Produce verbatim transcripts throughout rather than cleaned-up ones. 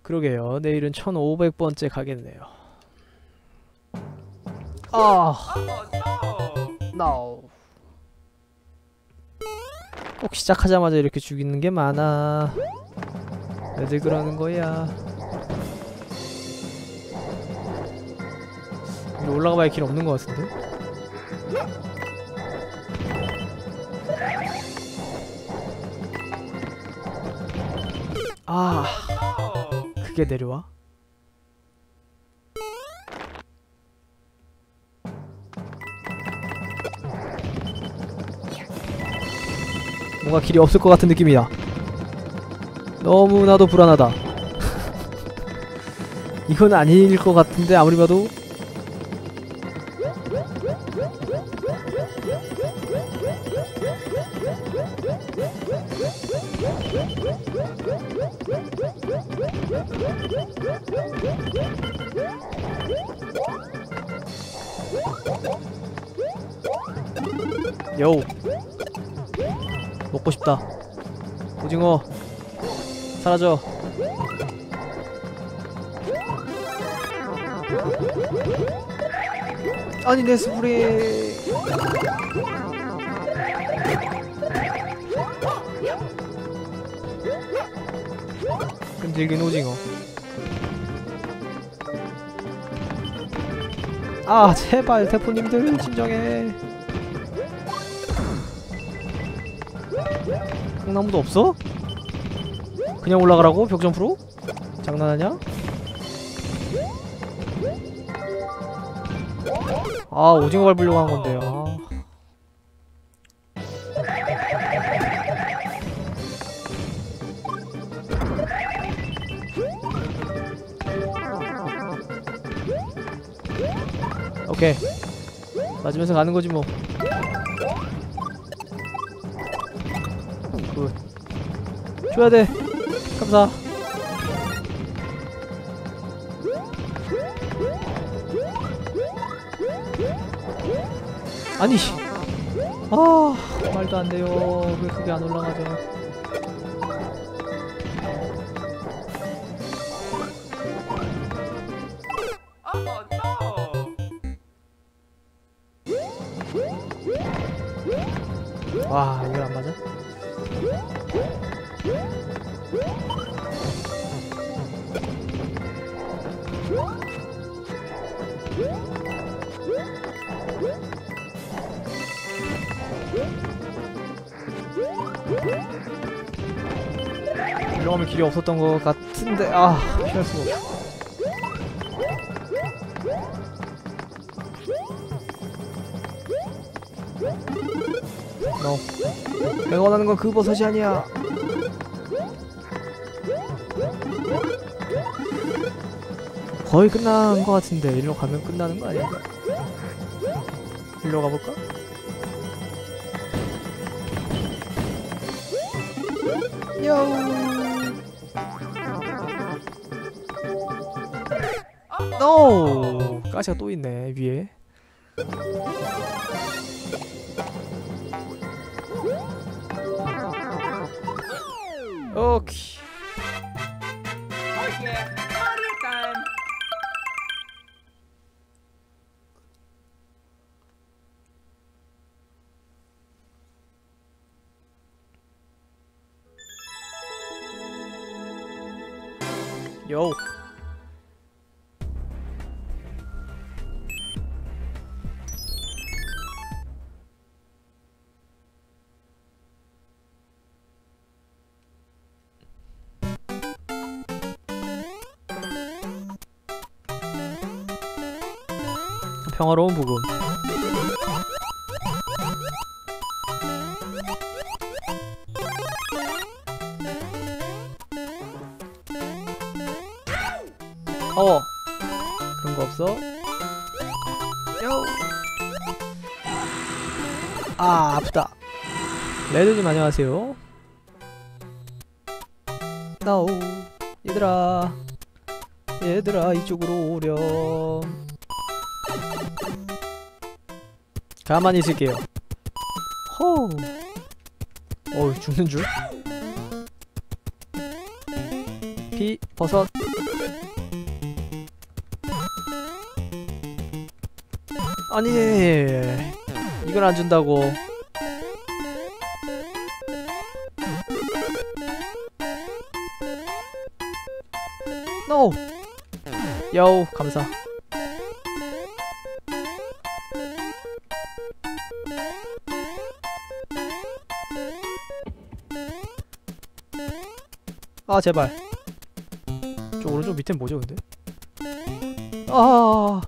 그러게요. 내일은 천오백 번째 가겠네요. 아, no. 꼭 시작하자마자 이렇게 죽이는 게 많아. 왜들 그러는 거야? 근데 올라가봐야 길 없는 것 같은데? 아, 그게 내려와? 뭔가 길이 없을 것 같은 느낌이야. 너무나도 불안하다. 이건 아닐 것 같은데 아무리 봐도. 여우 먹고 싶다. 오징어 사라져. 아니 내 스프레이. 끈질긴 오징어. 아 제발 대포님들 진정해. 콩나무도 없어? 그냥 올라가라고? 벽점프로? 장난하냐? 아 오징어 밟으려고 한 건데. 아. 오케이 맞으면서 가는 거지 뭐. 굿. 줘야 돼. 감사. 아니 아 말도 안 돼요. 왜 그게 안 올라가죠? 와 이거 안 맞아? 일로 가면 길이 없었던 것 같은데 아 피할 수가 없어. no. 내가 원하는 건 그 버섯이 아니야. 거의 끝난 것 같은데 일로 가면 끝나는 거 아닌가? 일로 가볼까? 요. 노! 가시가 또 있네 위에. 오케이. 요. 평화로운 부금. 어 그런 거 없어? 요. 아 아프다. 레드님 안녕하세요. 나오 얘들아 얘들아 이쪽으로 오렴. 가만히 있을게요. 호우. 어우 죽는 줄. 피 버섯 아니 이걸 안 준다고. 노! 여우 감사. 아 제발. 저 오른쪽 밑엔 뭐죠 근데? 아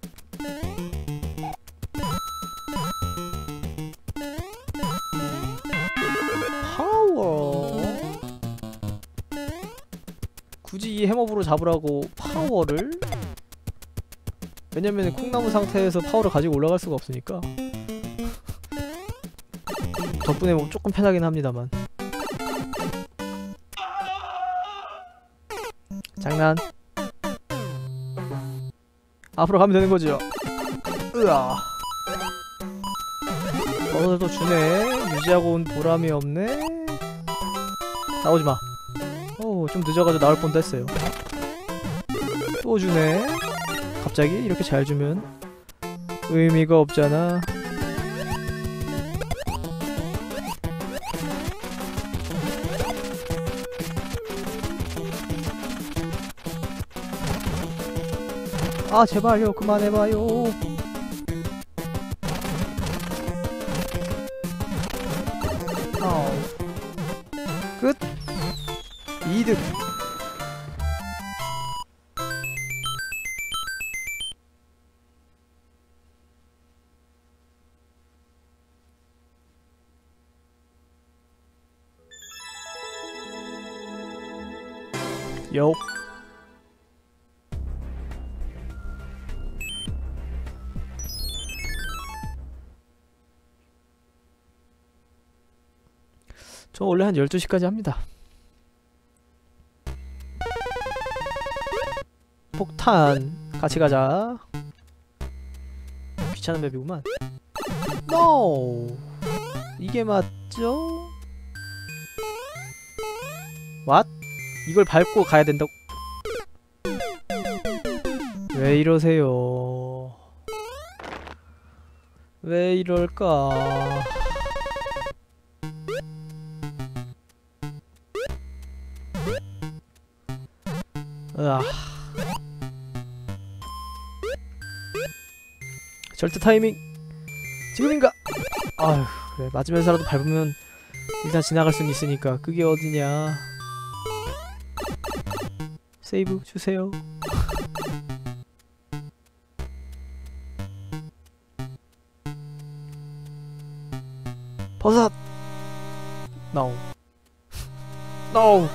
파워. 굳이 이 해머브로 잡으라고 파워를? 왜냐면 콩나무 상태에서 파워를 가지고 올라갈 수가 없으니까. 덕분에 뭐 조금 편하긴 합니다만. 장난. 앞으로 가면 되는 거죠. 으아. 버섯도 주네. 유지하고 온 보람이 없네. 나오지 마. 오, 좀 늦어가지고 나올 뻔도 했어요. 또 주네. 갑자기 이렇게 잘 주면 의미가 없잖아. 아 제발요 그만해봐요. 어. 끝. 이득. 요. 저 원래 한 열두 시까지 합니다. 폭탄 같이 가자. 귀찮은 맵이구만. NO! 이게 맞죠? What? 이걸 밟고 가야 된다고? 왜 이러세요? 왜 이럴까? 으아. 절대 타이밍 지금인가? 아휴 그래 맞으면서라도 밟으면 일단 지나갈 수는 있으니까 그게 어디냐. 세이브 주세요. 버섯! No. No!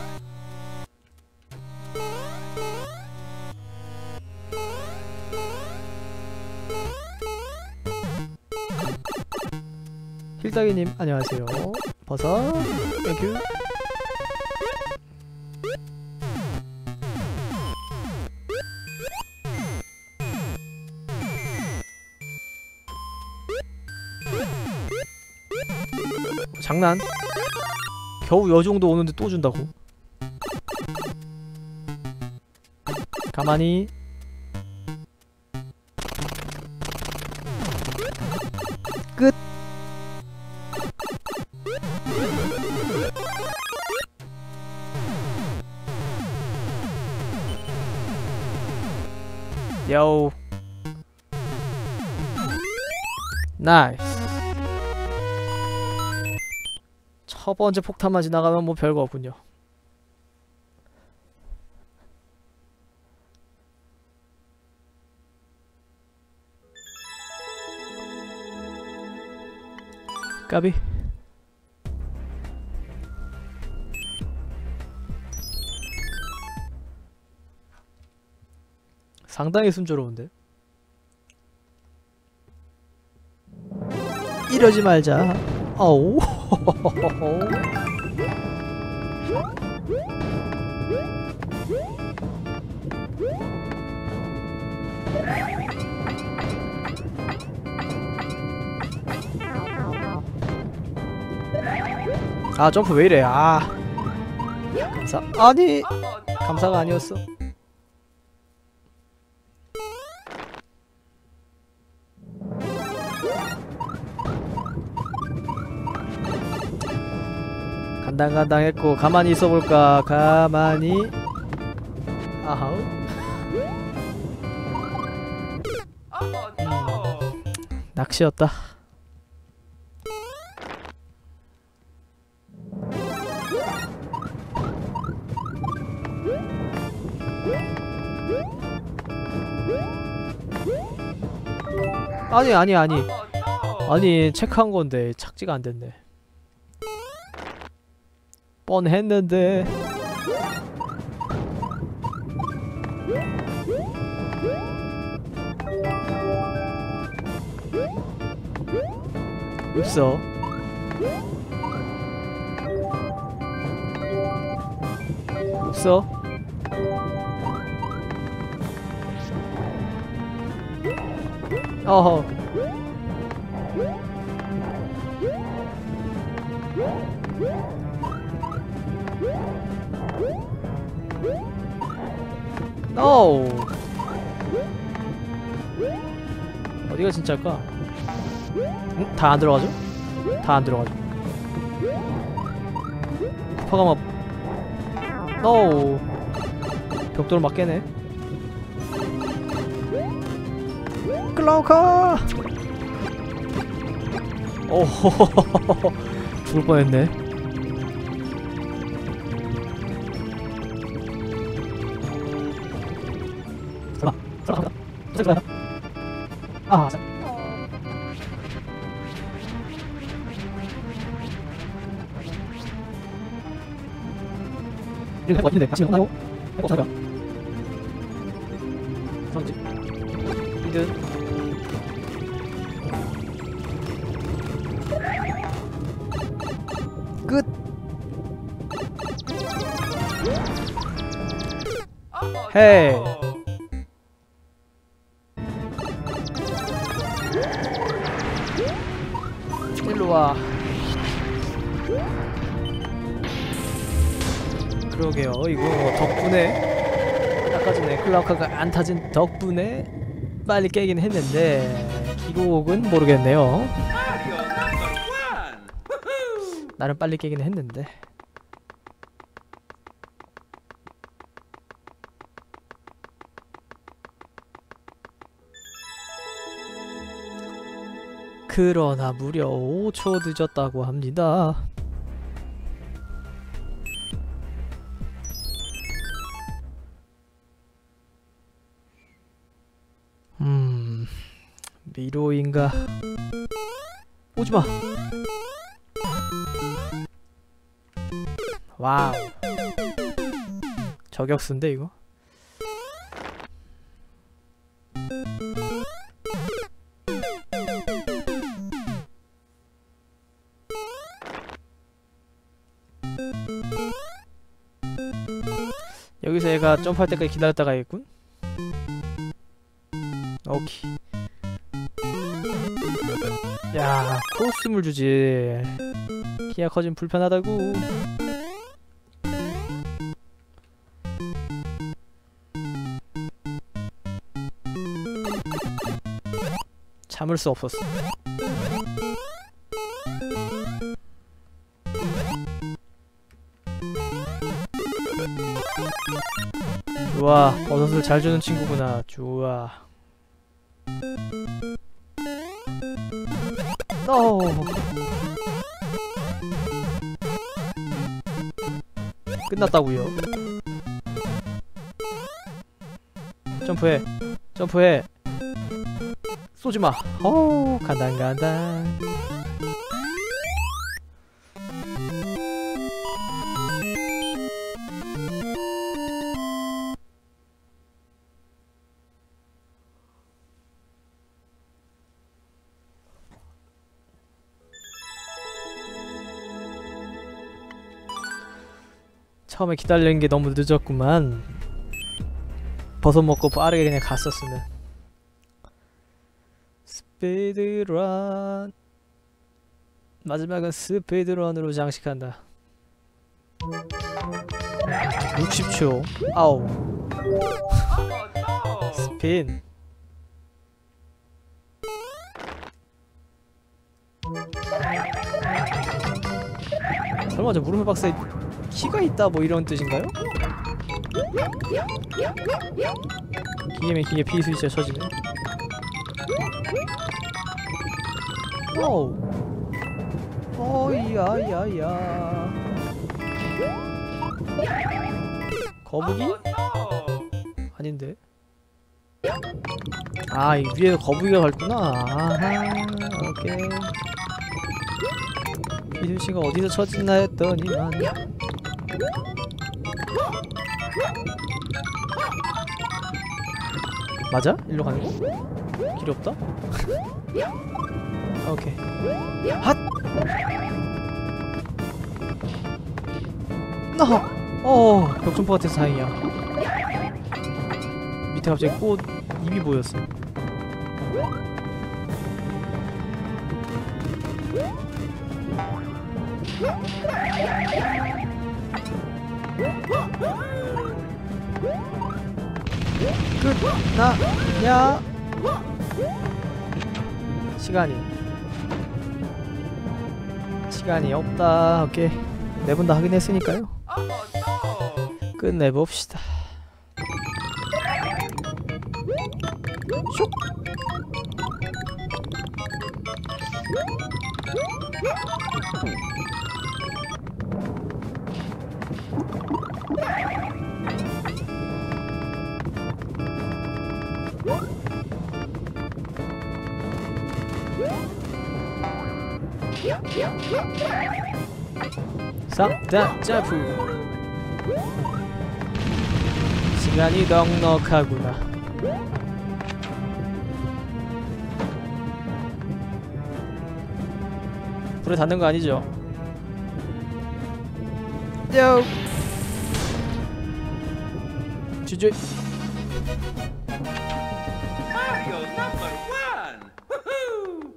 힐따기님 안녕하세요. 버섯 땡큐. 장난? 겨우 여정도 오는데 또 준다고? 가만히. 끝. 야오. 나이스. 첫 번째 폭탄만 지나가면 뭐 별거 없군요. 까비. 상당히 순조로운데? 이러지 말자. 어우. 아 점프 왜 이래. 아 감사. 아니 감사가 아니었어. 간당간당했고 가만히 있어볼까. 가만히. 아하우. 음, 낚시였다. 아니 아니 아니 아니 체크한 건데 착지가 안 됐네. 뻔했는데. 없어. 없어. 어허. 노. 어디가 진짜일까? 응? 다 안 들어가죠? 다 안 들어가죠. 퍼가마. 노. 벽돌을 막 깨네. 클라우카. 오호호호호. 죽을 뻔했네. 설마 설마 설마 아 이거 할거 같은데 같이 나요? 할거 없을까? 성지 이든 끝. 헤이. 일로와. 그러게요. 이거 덕분에 아까 전에 클라우카가 안 타진 덕분에 빨리 깨긴 했는데 기록은 모르겠네요. 나름 빨리 깨긴 했는데. 그러나 무려 오 초 늦었다고 합니다. 음... 미로인가? 오지마! 와우. 저격수인데 이거? 여기서 얘가 점프할 때까지 기다렸다가 있군? 오케이. 야, 코스튬을 주지. 키가 커지면 불편하다고. 참을 수 없었어. 좋아, 버섯을 잘 주는 친구구나. 좋아. 노. 끝났다고요. 점프해. 점프해. 쏘지마. 어우, 간당간당. 처음에 기다리는 게 너무 늦었구만. 버섯 먹고 빠르게 그냥 갔었으면. 스피드런. 마지막은 스피드런으로 장식한다. 육십 초. 아우. 스핀. 설마 보자마자 물음표 박스에 키가 있다 뭐 이런 뜻인가요? 기계 맥히게 피 스위치가 쳐지네. 오우. 어이야야야. 거북이? 아닌데. 아, 이 위에 거북이가 밟구나. 아하, 오케이. 이 스위치가 어디서 쳐지나 했더니만. 맞아? 일로 가는 거? 길이 없다? 오케이. 핫! 나! 어, 벽점프 같아서 다행이야. 밑에 갑자기 꽃 입이 보였어. 끝나냐? 시간이 시간이 없다. 오케이. 네 분 다 하긴 했으니까요. 끝내봅시다. 슉! 삼 단 점프. 시간이 넉넉하구나. 불에 닿는 거 아니죠? 요. 주주. Mario number one. Woohoo!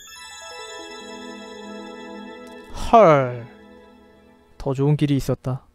헐. 더 좋은 길이 있었다.